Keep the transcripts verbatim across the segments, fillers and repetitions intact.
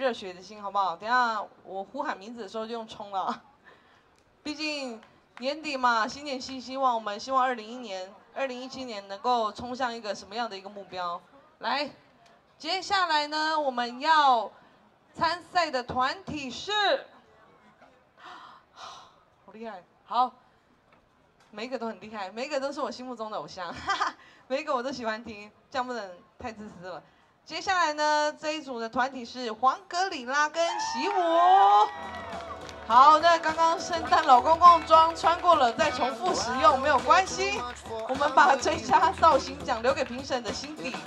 热血的心，好不好？等一下我呼喊名字的时候就用冲了，毕竟年底嘛，新年新希望，我们希望二零一年、二零一七年能够冲向一个什么样的一个目标？来，接下来呢，我们要参赛的团体是，好厉害，好。 每一个都很厉害，每一个都是我心目中的偶像，哈哈，每一个我都喜欢听，这样不能太自私了。接下来呢，这一组的团体是黄格里拉跟习武。好，那刚刚圣诞老公公装穿过了，再重复使用没有关系。我们把最佳造型奖留给评审的辛迪。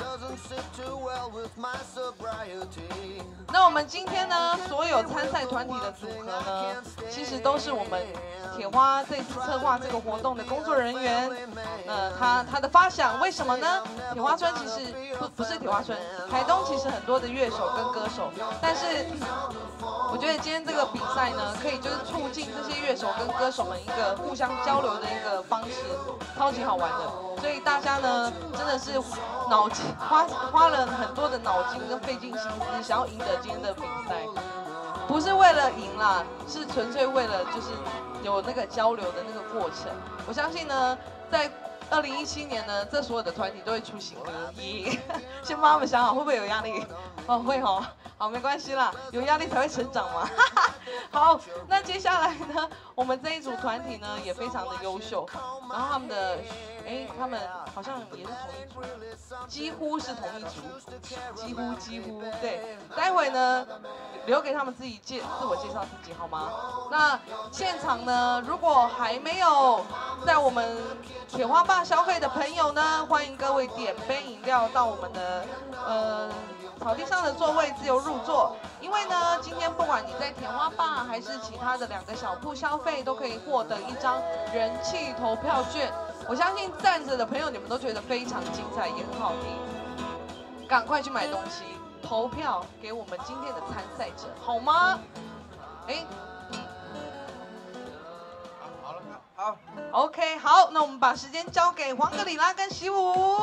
那我们今天呢，所有参赛团体的组合呢，其实都是我们铁花这次策划这个活动的工作人员。呃，他他的发想，为什么呢？铁花村其实不不是铁花村，台东其实很多的乐手跟歌手，但是我觉得今天这个比赛呢，可以就是促进这些乐手跟歌手们一个互相交流的一个方式，超级好玩的。所以大家呢，真的是脑筋花花了很多的脑筋跟费尽心思，想要赢得今天的比赛，不是为了赢啦，是纯粹为了就是有那个交流的那个过程。我相信呢，在二零一七年呢，这所有的团体都会出新歌，耶！先帮他们想好会不会有压力？哦，会哦。好，没关系啦，有压力才会成长嘛。好，那接下来呢，我们这一组团体呢也非常的优秀，然后他们的，哎，他们好像也是同一组，几乎是同一组，几乎几乎对。待会呢，留给他们自己介自我介绍自己好吗？那现场呢，如果还没有在我们铁花坝消费的朋友呢，欢迎各位点杯饮料到我们的呃。草地上的座位自由入座，因为呢，今天不管你在铁花坝还是其他的两个小铺消费，都可以获得一张人气投票券。我相信站着的朋友你们都觉得非常精彩，也很好听，赶快去买东西，投票给我们今天的参赛者，好吗？哎， 好了，好 ，OK， 好，那我们把时间交给黄格里拉跟习武。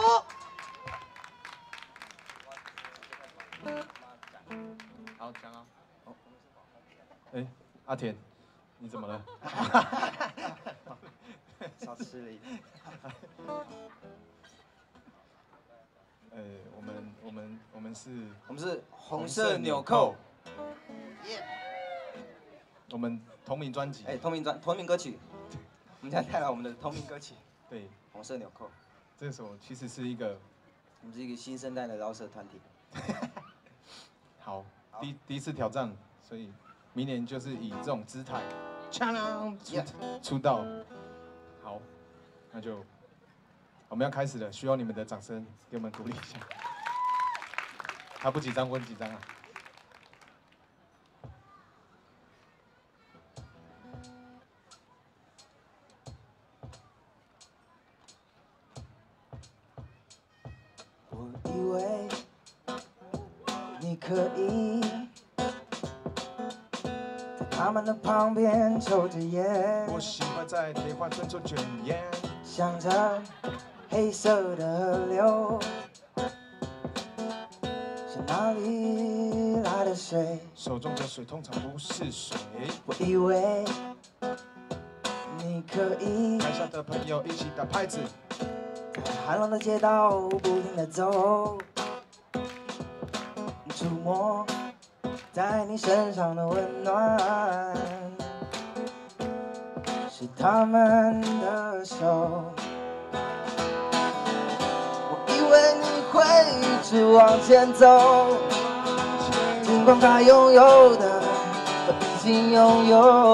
好，讲啊。好，哎，阿田，你怎么了？ 少吃了一点。 呃，我们我们我们是， 我们是红色纽扣。 耶。我们同名专辑。 哎，同名专同名歌曲。我们现在带来我们的同名歌曲。 对。 红色纽扣。 这首其实是一个， 我们是一个新生代的饶舌团体。 好，第第一次挑战，所以明年就是以这种姿态，锵出出道。好，那就我们要开始了，需要你们的掌声，给我们鼓励一下。他不紧张，我很紧张啊。 我以为你可以在他们的旁边抽着烟， 我喜欢在铁花村抽卷烟， 想着黑色的河流是哪里来的水， 手中的水通常不是水。 我以为你可以台下的朋友一起打拍子， 在寒冷的街道不停地走，触摸在你身上的温暖，是他们的手。我以为你会一直往前走，尽管他拥有的我已经拥有。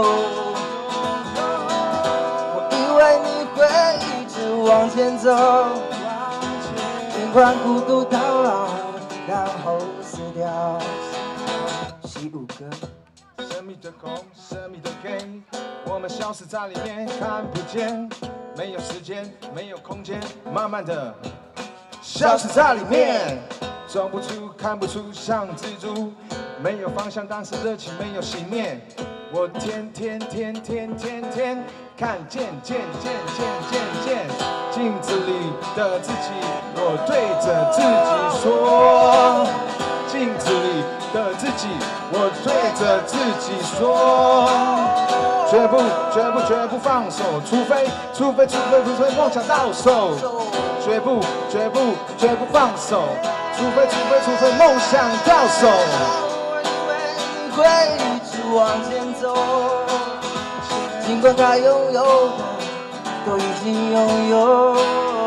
我以为你会一直往前走，尽管孤独到老，然后死掉。习武歌， 神秘的空，神秘的黑，我们消失在里面，看不见，没有时间，没有空间，慢慢的消失在里面，走不出，看不出，像蜘蛛，没有方向，但是热情没有熄灭。我天天天天天天看见见见见见见镜子里的自己，我对着自己说，镜子里的自己，我对着自己说，绝不绝不绝不放手，除非除非除非除非梦想到手，绝不绝不绝不放手，除非除非除非梦想到手。 我以为你会一直往前走，尽管该拥有的都已经拥有。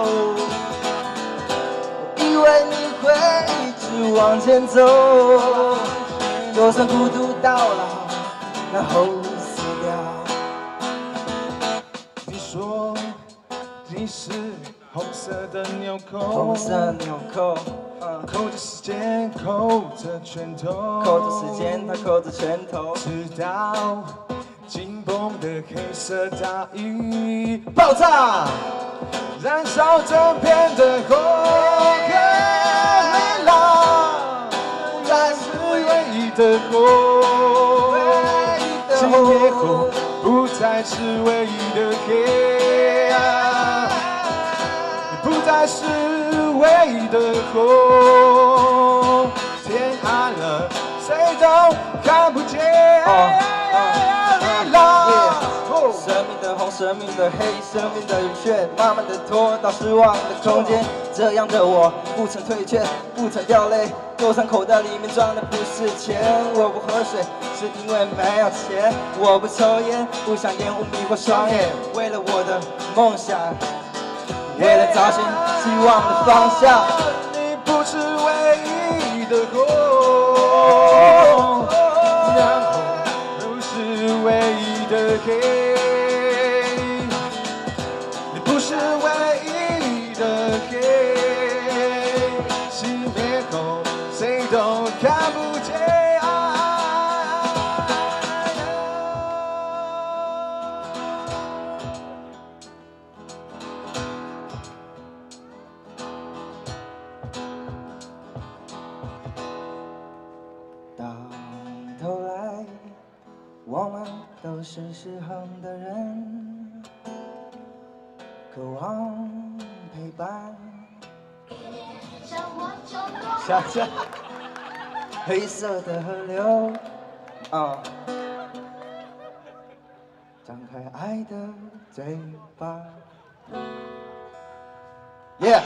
我以为你会一直往前走，就算孤独到老，然后死掉。 你说你是红色的纽扣， 红色纽扣，嗯， 扣着时间，扣着拳头， 扣着时间，它扣着拳头， 直到紧绷的黑色大衣爆炸，燃烧整片的红黑没了，不再是唯一的红，熄灭后不再是唯一的黑暗，不再是唯一的红，天暗了，谁都看不见。 生命的红，生命的黑，生命的雨雪，慢慢的拖到失望的空间。这样的我不曾退却，不曾掉泪，就算口袋里面装的不是钱。我不喝水是因为没有钱，我不抽烟，不想烟雾迷惑双眼。为了我的梦想，为了找寻希望的方向。 你不是唯一的红，然后都是唯一的黑。你不是唯一的黑，熄灭后谁都看不见。 到头来，我们都是失衡的人，渴望陪伴。想象黑色的河流，啊，张开爱的嘴巴。耶！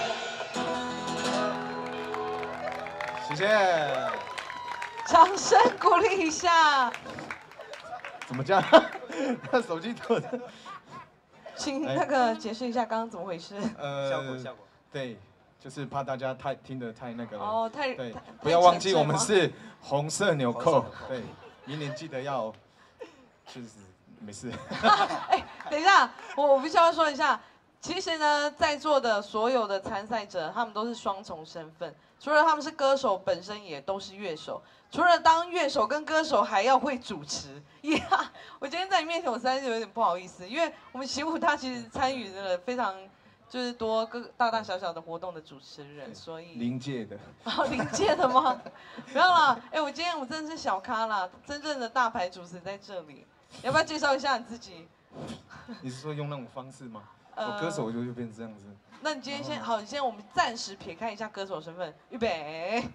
谢谢。 掌声鼓励一下， 怎么这样？他手机拖着。 请那个解释一下刚刚怎么回事。 呃， 效果效果。 对，就是怕大家太听得太那个了。 哦，太对太， 不要忘记我们太是红色纽扣。对，明年记得要，就是没事。 哎，等一下，我我必须要说一下，其实呢，在座的所有的参赛者，他们都是双重身份，除了他们是歌手，本身也都是乐手。除了当乐手跟歌手，还要会主持。呀、yeah, 我今天在你面前，我实在是有点不好意思，因为我们习武他其实参与了非常就是多各大大小小的活动的主持人，所以临界的。 哦，临界的吗？不要啦，哎，我今天我真的是小咖啦，真正的大牌主持在这里，要不要介绍一下你自己？ 你是说用那种方式吗？ 呃我歌手就会变成这样子。 那你今天先好，你先我们暂时撇开一下歌手身份，预备。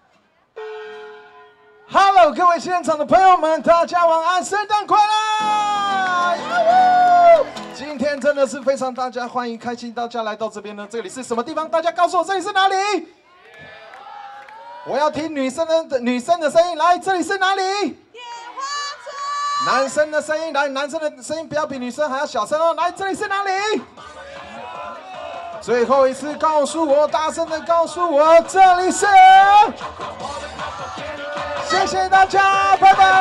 Hello， 各位现场的朋友们，大家晚安，圣诞快乐！今天真的是非常大家欢迎，开心大家来到这边呢。这里是什么地方？大家告诉我，这里是哪里？我要听女生的女生的声音，来，这里是哪里？ 野花村。 男生的声音，来，男生的声音不要比女生还要小声哦。来，这里是哪里？最后一次告诉我，大声的告诉我，这里是。谢谢大家，拜拜。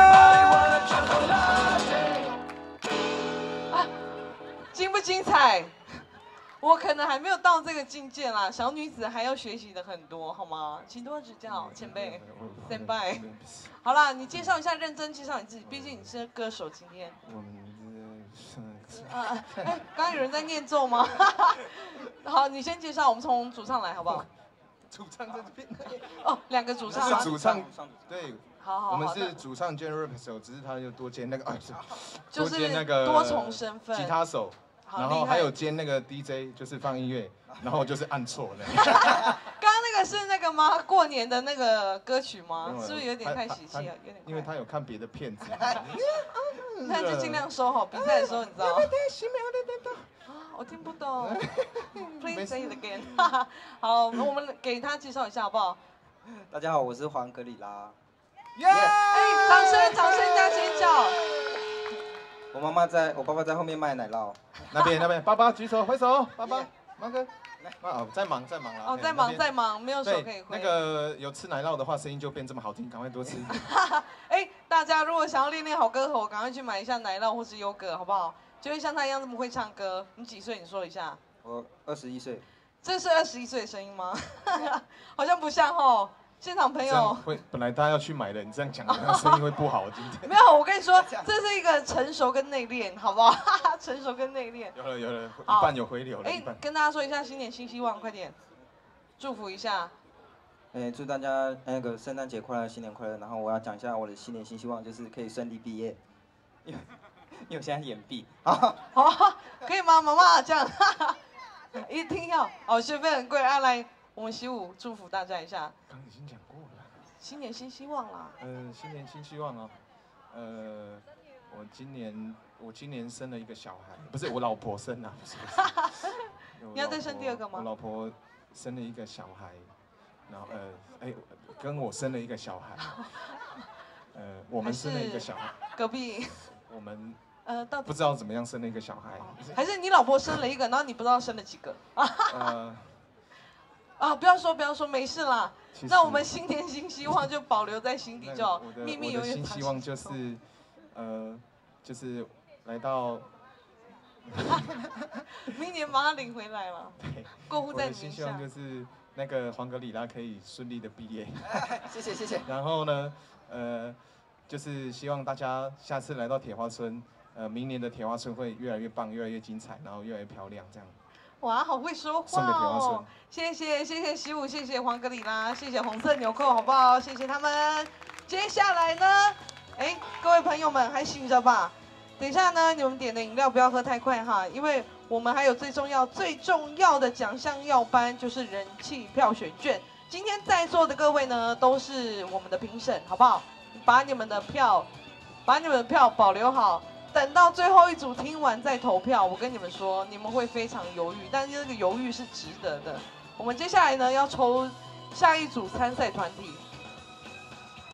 啊，精不精彩？我可能还没有到这个境界啦，小女子还要学习的很多，好吗？请多指教，前辈，先拜。好啦，你介绍一下，认真介绍你自己，毕竟你是歌手，今天。 我们是。 啊，哎，刚刚有人在念咒吗？好，你先介绍，我们从主唱来，好不好？ 主唱在这边。 哦，两个主唱。 是主唱，对。 好好好。 我们是主唱兼 rap 手，只是他又多兼那个啊， 就多兼那个多重身份。 吉他手，然后还有兼那个 D J， 就是放音乐，然后就是按错了。 刚刚那个是那个吗？过年的那个歌曲吗？是不是有点太喜气了？有点。 因为他有看别的片子。 那就尽量收好。比赛的时候你知道。我听不懂。Please say it again 。好，我们给他介绍一下好不好？ 大家好，我是黄格里拉。 耶！ 哎，掌声，掌声加尖叫！ 我妈妈在，我爸爸在后面卖奶酪。 那边那边，爸爸举手挥手，爸爸，马哥。哦，在忙在忙了。 哦，在忙在忙，没有手可以挥。 那个有吃奶酪的话，声音就变这么好听，赶快多吃。 哎，大家如果想要练练好歌喉，赶快去买一下奶酪或是优格，好不好？就会像他一样这么会唱歌。你几岁？你说一下。 我二十一岁。这是二十一岁的声音吗？好像不像哦。现场朋友会本来大家要去买的，你这样讲，那声音会不好。今天没有，我跟你说，这是一个成熟跟内敛，好不好？成熟跟内敛。 有了有了，一半有回流了。哎， 跟大家说一下新年新希望，快点，祝福一下。 哎，祝大家那个圣诞节快乐，新年快乐。然后我要讲一下我的新年新希望，就是可以顺利毕业，因为因为我现在延毕。 好，可以吗？妈妈这样，一定要哦，学费很贵啊，来。我们习武祝福大家一下。 刚已经讲过了。 新年新希望啦。 呃，新年新希望哦。呃，我今年我今年生了一个小孩，不是我老婆生啊，不是。不是你要再生第二个吗？ 我老婆生了一个小孩，然后呃，哎，跟我生了一个小孩。呃，我们生了一个小孩。 隔壁。 我们。 呃，到不知道怎么样生了一个小孩。 还是你老婆生了一个，然后你不知道生了几个？呃。啊，不要说，不要说，没事啦。那我们新年新希望就保留在心底就好，秘密永远新希望就是，呃，就是来到， 明年把他领回来了。 对， 过户在名下。 我的新希望就是那个黄格里拉可以顺利的毕业。 谢谢谢谢。 然后呢，呃，就是希望大家下次来到铁花村，呃，明年的铁花村会越来越棒，越来越精彩，然后越来越漂亮，这样。 哇，好会说话哦！谢谢谢谢习武，谢谢黄格里拉，谢谢红色纽扣，好不好？谢谢他们。接下来呢，哎，各位朋友们还醒着吧？等一下呢，你们点的饮料不要喝太快哈，因为我们还有最重要最重要的奖项要颁，就是人气票选券。今天在座的各位呢，都是我们的评审，好不好？把你们的票，把你们的票保留好。等到最后一组听完再投票，我跟你们说，你们会非常犹豫，但是这个犹豫是值得的。我们接下来呢要抽下一组参赛团体。